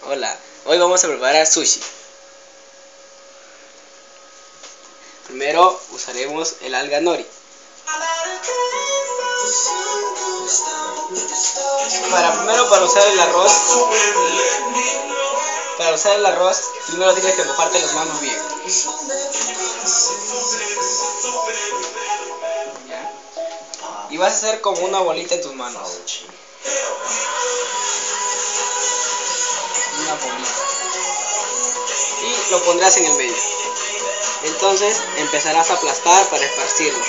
Hola, hoy vamos a preparar sushi. Primero usaremos el alga nori. Para usar el arroz, primero tienes que mojarte las manos bien. ¿Ya? Y vas a hacer como una bolita en tus manos. Una bolita. Y lo pondrás en el medio. Entonces empezarás a aplastar para esparcirlo.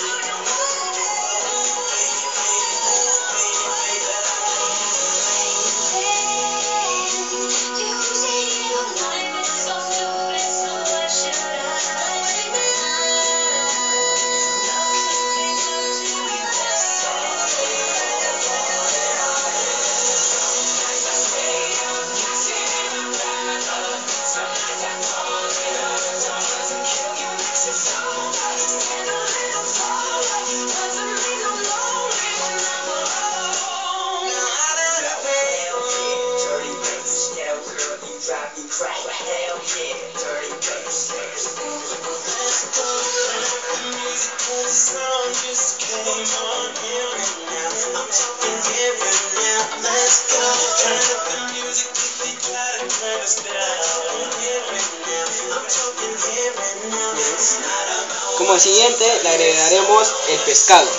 Como siguiente le agregaremos el pescado.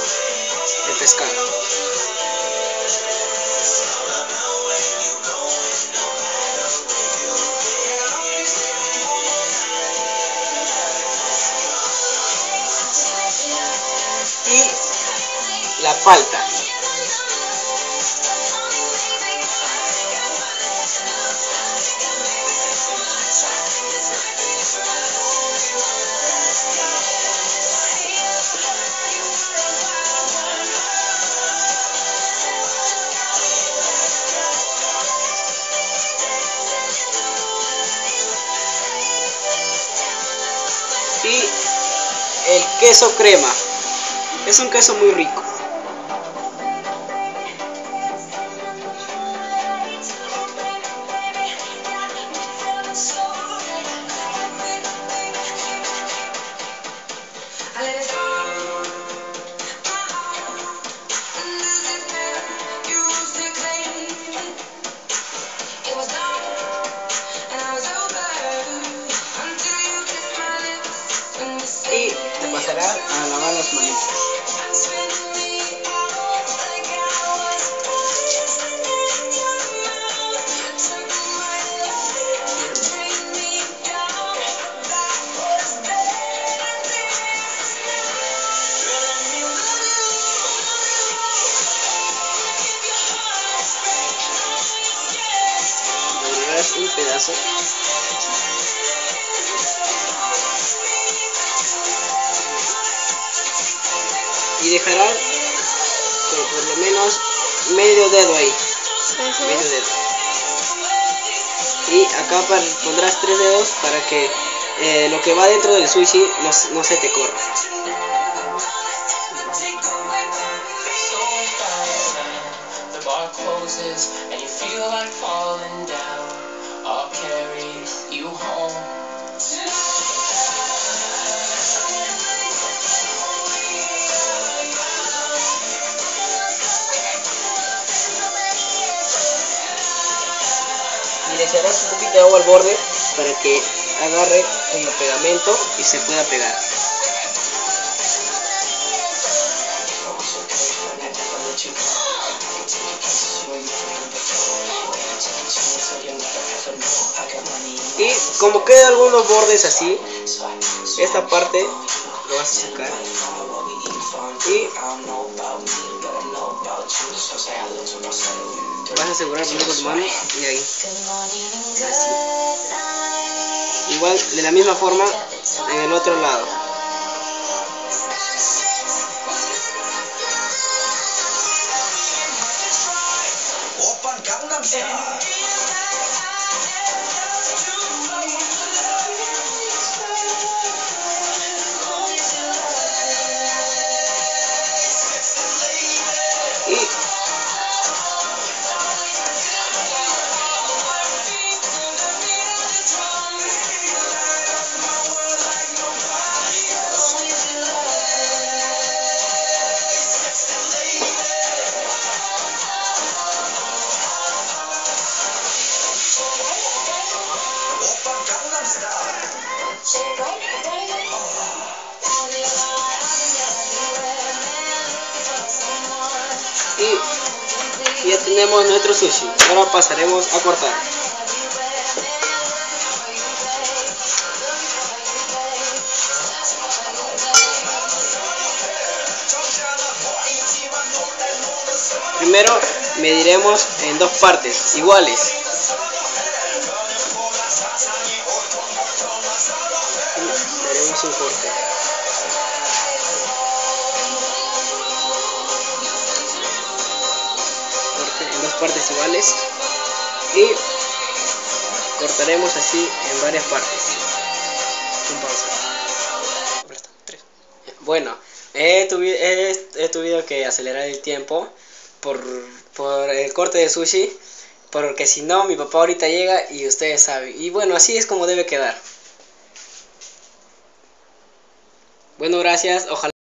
Y la palta. Y el queso crema. Es un queso muy rico. Y te pasará a lavar las manitas. Doblarás un pedazo. Y dejará por lo menos medio dedo ahí. Medio dedo. Y acá pondrás 3 dedos para que lo que va dentro del sushi no se te corra. Y le echarás un poquito de agua al borde para que agarre como pegamento y se pueda pegar. Y como quedan algunos bordes así, esta parte lo vas a sacar y vas a asegurar primero con tu mano y ahí, así. Igual de la misma forma en el otro lado. tenemos nuestro sushi. Ahora pasaremos a cortar. Primero mediremos en dos partes iguales. Haremos un corte. En dos partes iguales y cortaremos así en varias partes. Con pausa. Bueno, he tenido que acelerar el tiempo por el corte de sushi, porque si no mi papá ahorita llega y ustedes saben. Y bueno, así es como debe quedar. Bueno, gracias, ojalá